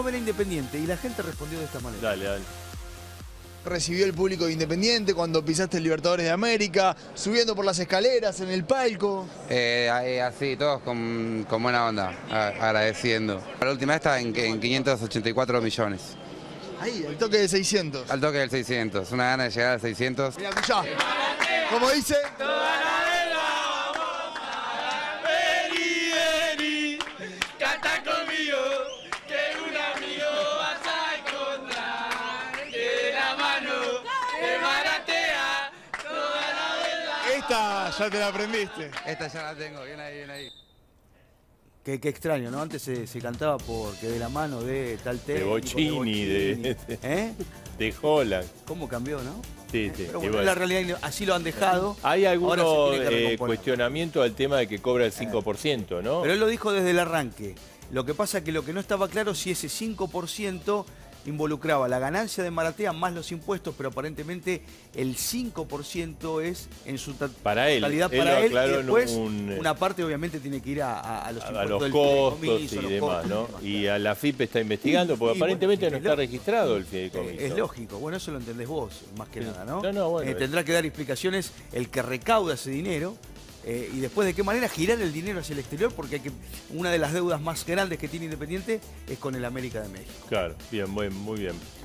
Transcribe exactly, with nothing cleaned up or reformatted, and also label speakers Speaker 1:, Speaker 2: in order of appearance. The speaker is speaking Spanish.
Speaker 1: a ver a Independiente y la gente respondió de esta manera.
Speaker 2: Dale, dale.
Speaker 3: Recibió el público de Independiente cuando pisaste el Libertadores de América, subiendo por las escaleras, en el palco.
Speaker 4: Eh, ahí, así, todos con, con buena onda, a- agradeciendo. La última vez estaba en, en quinientos ochenta y cuatro millones.
Speaker 3: Ahí, el toque de seiscientos.
Speaker 4: Al toque del seiscientos, una gana de llegar al seiscientos.
Speaker 3: Mira, escuchá. Como dice... Esta ya te la aprendiste.
Speaker 4: Esta ya la tengo, bien ahí, bien ahí.
Speaker 1: Qué, qué extraño, ¿no? Antes se, se cantaba porque de la mano de tal
Speaker 2: De
Speaker 1: técnico,
Speaker 2: Bocchini, de,
Speaker 1: Bocchini. ¿Eh?
Speaker 2: de Holland.
Speaker 1: ¿Cómo cambió, no?
Speaker 2: Sí, sí.
Speaker 1: Pero
Speaker 2: y
Speaker 1: bueno,
Speaker 2: bueno.
Speaker 1: la realidad así lo han dejado.
Speaker 2: Hay
Speaker 1: Ahora se
Speaker 2: algunos
Speaker 1: tiene que
Speaker 2: eh,
Speaker 1: recomponer.
Speaker 2: cuestionamientos al tema de que cobra el cinco por ciento, ¿no?
Speaker 1: Pero él lo dijo desde el arranque. Lo que pasa es que lo que no estaba claro si ese cinco por ciento involucraba la ganancia de Maratea más los impuestos, pero aparentemente el cinco por ciento es en su to-
Speaker 2: Para él,
Speaker 1: totalidad
Speaker 2: él
Speaker 1: para
Speaker 2: lo
Speaker 1: él,
Speaker 2: aclaró
Speaker 1: y
Speaker 2: en
Speaker 1: después
Speaker 2: un, eh,
Speaker 1: una parte obviamente tiene que ir a, a- a los
Speaker 2: a,
Speaker 1: impuestos
Speaker 2: a los
Speaker 1: del
Speaker 2: costos
Speaker 1: fideicomiso,
Speaker 2: y
Speaker 1: los
Speaker 2: demás,
Speaker 1: costos
Speaker 2: ¿no?
Speaker 1: y demás.
Speaker 2: Y a la F I P está investigando, porque
Speaker 1: Y
Speaker 2: aparentemente
Speaker 1: bueno,
Speaker 2: no
Speaker 1: es
Speaker 2: está
Speaker 1: lo-
Speaker 2: registrado el
Speaker 1: Eh,
Speaker 2: fideicomiso.
Speaker 1: Es lógico, bueno, eso lo entendés vos, más que
Speaker 2: Sí.
Speaker 1: nada, ¿no?
Speaker 2: No, no, bueno,
Speaker 1: Eh,
Speaker 2: es-
Speaker 1: tendrá que dar explicaciones el que recauda ese dinero eh, y después de qué manera girar el dinero hacia el exterior, porque hay que, una de las deudas más grandes que tiene Independiente es con el América de México.
Speaker 2: Claro, bien, muy, muy bien.